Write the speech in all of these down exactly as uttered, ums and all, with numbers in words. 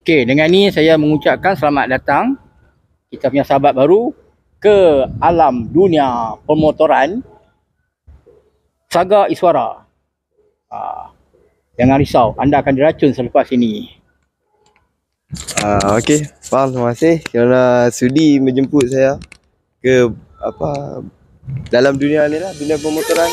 Okey, dengan ni saya mengucapkan selamat datang kita punya sahabat baru ke alam dunia pemotoran Saga Iswara. Ha, jangan risau, anda akan diracun selepas ini. Uh, Okey, faham, terima kasih kerana sudi menjemput saya ke apa dalam dunia ni lah, dunia pemotoran.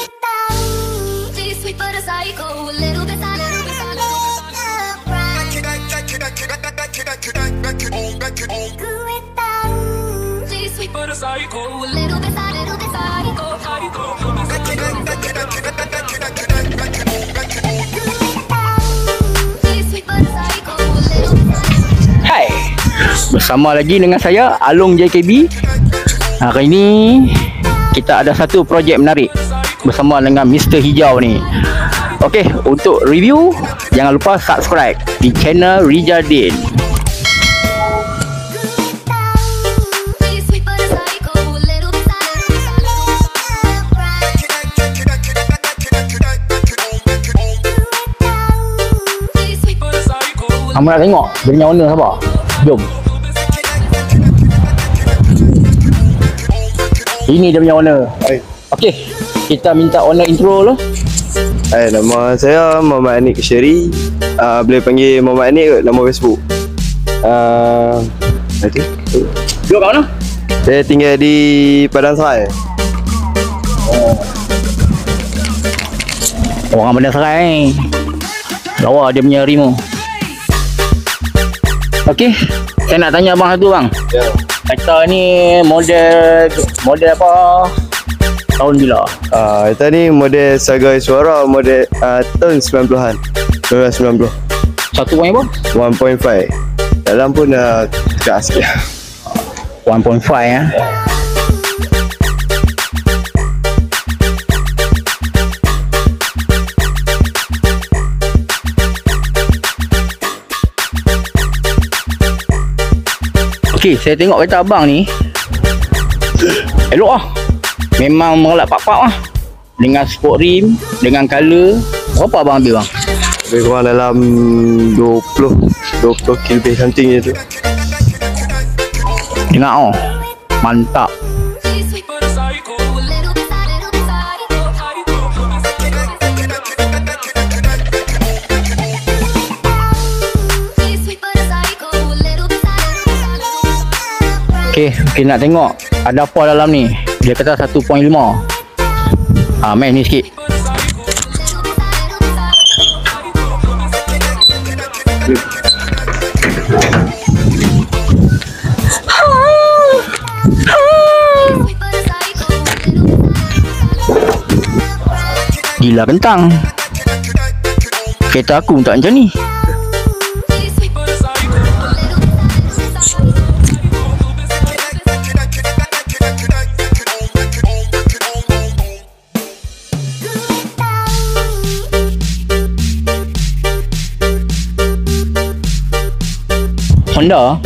Hai, bersama lagi dengan saya Along J K B. Hari ini kita ada satu projek menarik bersama dengan Mister Hijau ni. Okey, untuk review jangan lupa subscribe di channel Rijardin. Kamu nak tengok dia punya owner siapa? Jom. Ini dia punya owner. Hai. Okey, kita minta owner intro dulu. Hai, nama saya Muhammad Anik Syeri. Uh, boleh panggil Muhammad Anik kot, nama Facebook. Uh, nanti. Duduk kat mana? Saya tinggal di Padang Serai. Oh. Orang Padang Serai. Lawa dia punya rimo. Okey, saya nak tanya abang satu bang. Ya. Kereta ni model model apa? Tahun bila? Uh, kita ni model Saga Iswara, model uh, tahun sembilan puluhan. sembilan belas sembilan puluh. Satu point apa? one point five. Dalam pun dah uh, dekat sikit. one point five ya. Okey, saya tengok kereta abang ni elok lah. Memang mengelak pak-pak lah. Dengan sport rim, dengan color. Berapa abang ambil bang? Lebih kurang dalam dua puluh kilo lebih something je tu. Tengok oh. Mantap. Okey, okay, nak tengok ada apa dalam ni. Dia kata satu point lima. Ha, main ni sikit. Gila kentang. Kereta aku tak macam ni. Honda.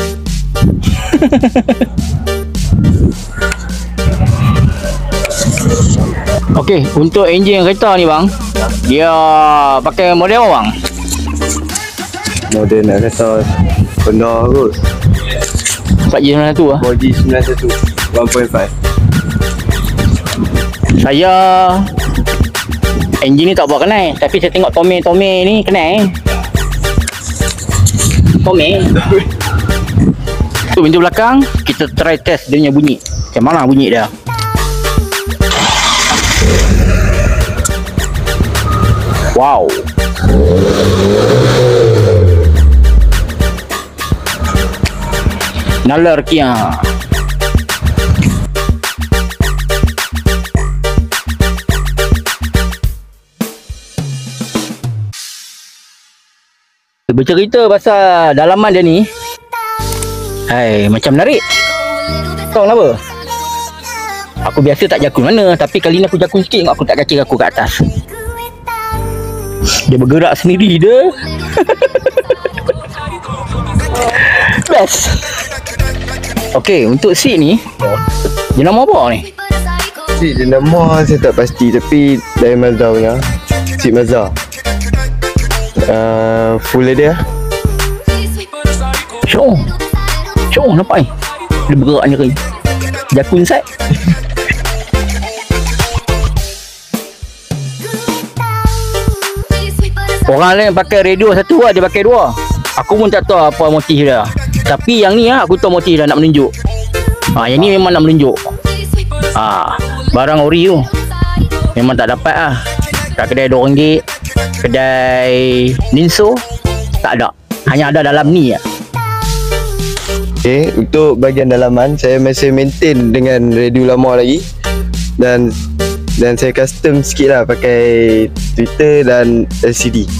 Okey, untuk enjin kereta ni bang, dia pakai model apa bang? Model nak kata Honda kot. empat G sembilan satu lah. four G sembilan satu one point five. Saya enjin ni tak buat kenal, tapi saya tengok Tome-Tome ni kenal. Tome. Tu pintu belakang, kita try test dia punya bunyi. Macam mana bunyi dia? Wow. Nalar kia. Bercerita pasal dalaman dia ni. Hai, macam menarik. Tahu kenapa? Aku biasa tak jakun mana, tapi kali ni aku jakun sikit, aku tak kaki aku kat atas. Dia bergerak sendiri dia. Best. Okey, untuk seat ni, dia nama apa ni? Seat dia nama saya tak pasti, tapi dari Mazda punya. Seat Mazda. Uh, full leather. Syok. Syok nampak ni. Dia bergerak ni ring. Jakun sat. Orang lain pakai radio satu lah, dia pakai dua. Aku pun tak tahu apa motif dia. Tapi yang ni lah, aku tahu motif dia nak menunjuk. Ha, yang ni memang nak menunjuk. Ha, barang ori tu. Memang tak dapat lah. Kat kedai dua ringgit, kedai Ninso, tak ada. Hanya ada dalam ni lah. Okay, untuk bahagian dalaman saya masih maintain dengan radio lama lagi. Dan dan saya custom sikit lah pakai Twitter dan L C D.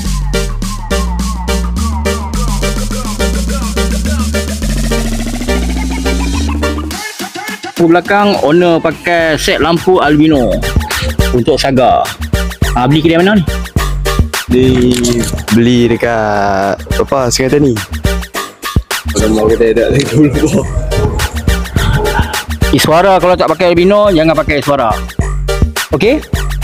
Belakang owner pakai set lampu albino untuk Saga. Ha, beli kedai mana ni? Di beli dekat apa Sungai Tani. Kalau mau kedai dak lagi dulu. Iswara kalau tak pakai albino jangan pakai Iswara. Okey?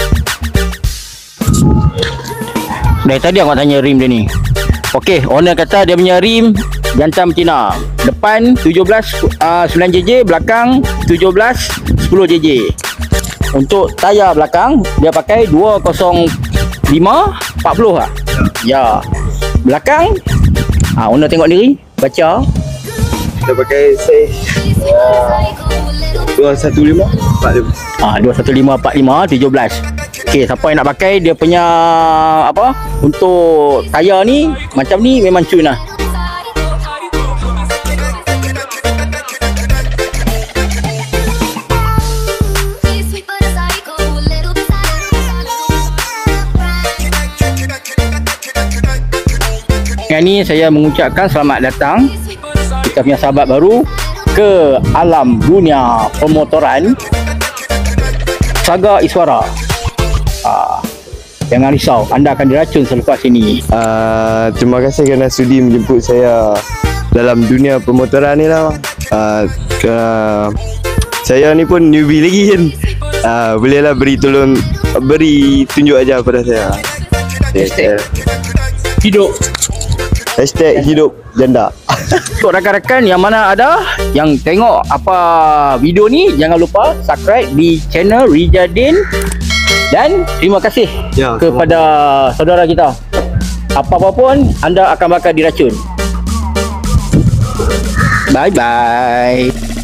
Dari tadi aku tanya rim dia ni. Okey, owner kata dia punya rim jantan betina. Depan tujuh belas uh, sembilan J J, belakang tujuh belas sepuluh J J. Untuk tayar belakang dia pakai dua kosong lima empat puluh lah. Ya. Belakang ah owner tengok diri, baca. Kita pakai size dua satu lima empat lima. Ah dua satu lima empat lima tujuh belas. Okey, siapa yang nak pakai dia punya apa? Untuk tayar ni macam ni memang cun lah. Yang ni saya mengucapkan selamat datang kita punya sahabat baru ke alam dunia pemotoran Saga Iswara. Ah, jangan risau, anda akan diracun selepas ini. Uh, terima kasih kerana sudi menjemput saya dalam dunia pemotoran ni lah. Uh, uh, saya ni pun newbie lagi kan. Uh, bolehlah beri tolong, beri tunjuk aja pada saya. Hashtag hidup. Hashtag hidup janda. Untuk rakan-rakan yang mana ada yang tengok apa video ni, jangan lupa subscribe di channel Rijadin. Dan terima kasih Ya, kepada saudara kita. Apa-apa pun anda akan bakal diracun. Bye bye.